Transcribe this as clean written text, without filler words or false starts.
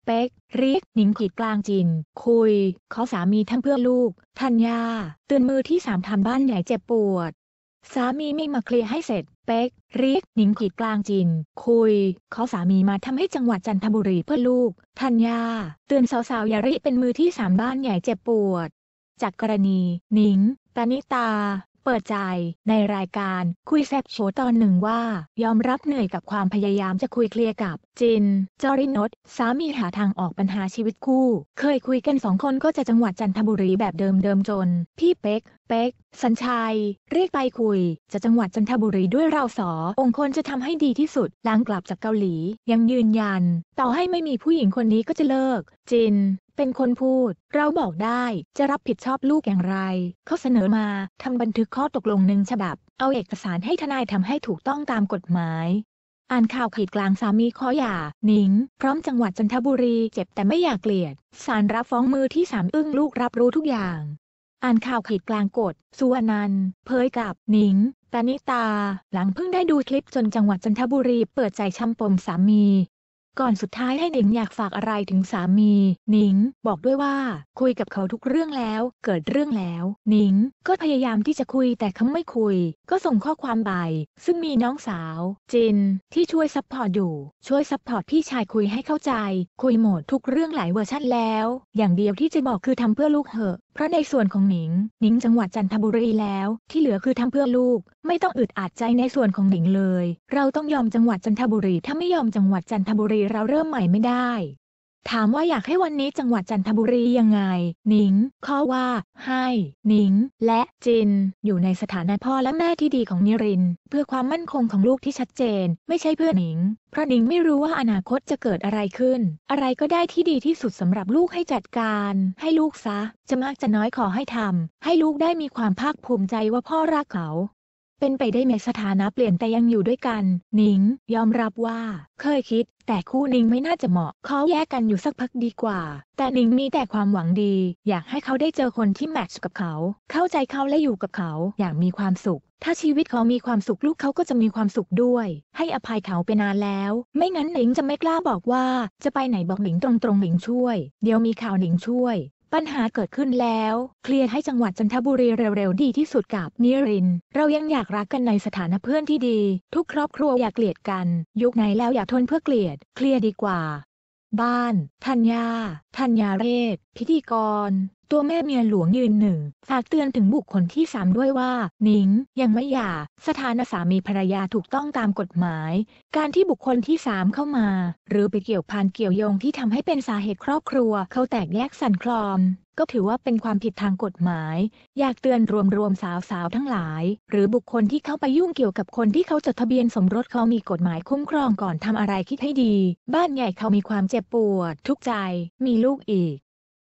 เป๊กเรียกหนิงขีดกลางจินคุยขอสามีทำเพื่อลูกธัญญาเตือนมือที่3ทำบ้านใหญ่เจ็บปวดสามีไม่มาเคลียร์ให้เสร็จเป๊กเรียกหนิงขีดกลางจินคุยขอสามีมาทำให้จังหวัดจันทบุรีเพื่อลูกธัญญาเตือนสาวๆอย่าริเป็นมือที่3บ้านใหญ่เจ็บปวดจากกรณีหนิงตานิตาเปิดใจในรายการคุยแซ่บโชว์ตอนหนึ่งว่ายอมรับเหนื่อยกับความพยายามจะคุยเคลียร์กับจินจรินทร์สามีหาทางออกปัญหาชีวิตคู่เคยคุยกัน2 คนก็จะจังหวัดจันทบุรีแบบเดิมจนพี่เป๊กสัญชัยเรียกไปคุยจะจังหวัดจันทบุรีด้วยเรา2 คนจะทำให้ดีที่สุดหลังกลับจากเกาหลียังยืนยันต่อให้ไม่มีผู้หญิงคนนี้ก็จะเลิกจินเป็นคนพูดเราบอกได้จะรับผิดชอบลูกอย่างไรเขาเสนอมาทำบันทึกข้อตกลง1 ฉบับเอาเอกสารให้ทนายทำให้ถูกต้องตามกฎหมายอ่านข่าวขีดกลางสามีขอหย่าหนิงพร้อมจังหวัดจันทบุรีเจ็บแต่ไม่อยากเกลียดศาลรับฟ้องมือที่3อึ้งลูกรับรู้ทุกอย่างอ่านข่าวขีดกลางกฎสุวรรณันท์เผยกับหนิงตานิตาหลังเพิ่งได้ดูคลิปจนจังหวัดจันทบุรีเปิดใจช้ำปมสามีก่อนสุดท้ายให้หนิงอยากฝากอะไรถึงสามีหนิงบอกด้วยว่าคุยกับเขาทุกเรื่องแล้วเกิดเรื่องแล้วหนิงก็พยายามที่จะคุยแต่เขาไม่คุยก็ส่งข้อความไปซึ่งมีน้องสาวจินที่ช่วยซัพพอร์ตอยู่ช่วยซัพพอร์ตพี่ชายคุยให้เข้าใจคุยหมดทุกเรื่องหลายเวอร์ชันแล้วอย่างเดียวที่จะบอกคือทำเพื่อลูกเถอะเพราะในส่วนของหนิงจังหวัดจันทบุรีแล้วที่เหลือคือทำเพื่อลูกไม่ต้องอึดอัดใจในส่วนของหนิงเลยเราต้องยอมจังหวัดจันทบุรีถ้าไม่ยอมจังหวัดจันทบุรีเราเริ่มใหม่ไม่ได้ถามว่าอยากให้วันนี้จังหวัดจันทบุรียังไงหนิงข้อว่าให้หนิงและจินอยู่ในสถานะพ่อและแม่ที่ดีของนิรินทร์เพื่อความมั่นคงของลูกที่ชัดเจนไม่ใช่เพื่อหนิงเพราะหนิงไม่รู้ว่าอนาคตจะเกิดอะไรขึ้นอะไรก็ได้ที่ดีที่สุดสำหรับลูกให้จัดการให้ลูกซะจะมากจะน้อยขอให้ทำให้ลูกได้มีความภาคภูมิใจว่าพ่อรักเขาเป็นไปได้ไหมสถานะเปลี่ยนแต่ยังอยู่ด้วยกันหนิงยอมรับว่าเคยคิดแต่คู่หนิงไม่น่าจะเหมาะเขาแยกกันอยู่สักพักดีกว่าแต่หนิงมีแต่ความหวังดีอยากให้เขาได้เจอคนที่แมทช์กับเขาเข้าใจเขาและอยู่กับเขาอย่างมีความสุขถ้าชีวิตเขามีความสุขลูกเขาก็จะมีความสุขด้วยให้อภัยเขาไปนานแล้วไม่งั้นหนิงจะไม่กล้าบอกว่าจะไปไหนบอกหนิงตรงๆหนิงช่วยเดี๋ยวมีข่าวหนิงช่วยปัญหาเกิดขึ้นแล้วเคลียร์ให้จังหวัดจันทบุรีเร็วๆดีที่สุดกับนิรินทร์เรายังอยากรักกันในสถานะเพื่อนที่ดีทุกครอบครัวอยากเกลียดกันยุคไหนแล้วอยากทนเพื่อเกลียดเคลียร์ดีกว่าบ้านธัญญาเรศพิธีกรตัวแม่เมียหลวงยืนหนึ่งฝากเตือนถึงบุคคลที่3ด้วยว่าหนิงยังไม่หย่าสถานะสามีภรรยาถูกต้องตามกฎหมายการที่บุคคลที่3เข้ามาหรือไปเกี่ยวพันเกี่ยวโยงที่ทำให้เป็นสาเหตุครอบครัวเขาแตกแยกสั่นคลอนก็ถือว่าเป็นความผิดทางกฎหมายอยากเตือนรวมสาวทั้งหลายหรือบุคคลที่เข้าไปยุ่งเกี่ยวกับคนที่เขาจดทะเบียนสมรสเขามีกฎหมายคุ้มครองก่อนทำอะไรคิดให้ดีบ้านใหญ่เขามีความเจ็บปวดทุกข์ใจมีลูกอีก